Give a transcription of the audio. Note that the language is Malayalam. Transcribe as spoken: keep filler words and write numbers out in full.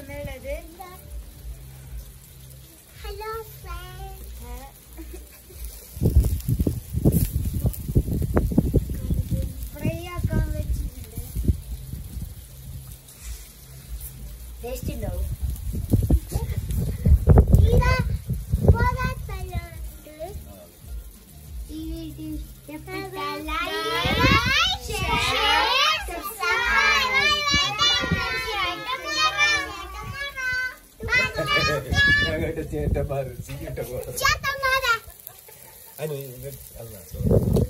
വന്നുള്ളത്. ഹലോ ഫ്രൈ ആക്കാൻ വെച്ചിട്ടുണ്ട്. ടേസ്റ്റ് ഉണ്ടാവും. ഈ വീഡിയോ ഇഷ്ടപ്പെട്ടാൽ ചേട്ടന്മാർ ചീട്ട പോലെ അനു ഇത് അല്ല